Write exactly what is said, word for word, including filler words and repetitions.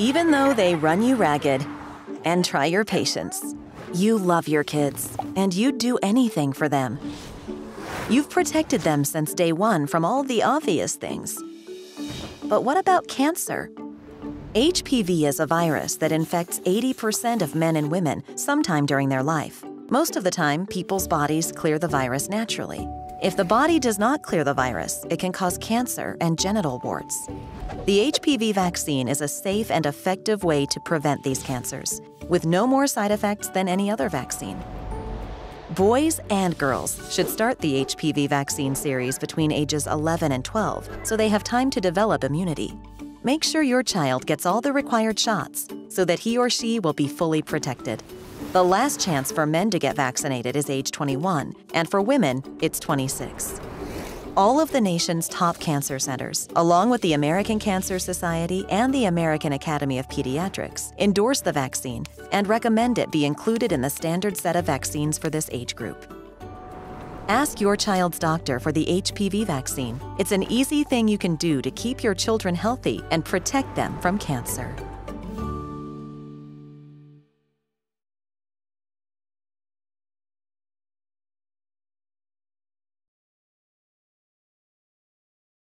Even though they run you ragged and try your patience, you love your kids and you'd do anything for them. You've protected them since day one from all the obvious things. But what about cancer? H P V is a virus that infects eighty percent of men and women sometime during their life. Most of the time, people's bodies clear the virus naturally. If the body does not clear the virus, it can cause cancer and genital warts. The H P V vaccine is a safe and effective way to prevent these cancers, with no more side effects than any other vaccine. Boys and girls should start the H P V vaccine series between ages eleven and twelve, so they have time to develop immunity. Make sure your child gets all the required shots so that he or she will be fully protected. The last chance for men to get vaccinated is age twenty-one, and for women, it's twenty-six. All of the nation's top cancer centers, along with the American Cancer Society and the American Academy of Pediatrics, endorse the vaccine and recommend it be included in the standard set of vaccines for this age group. Ask your child's doctor for the H P V vaccine. It's an easy thing you can do to keep your children healthy and protect them from cancer.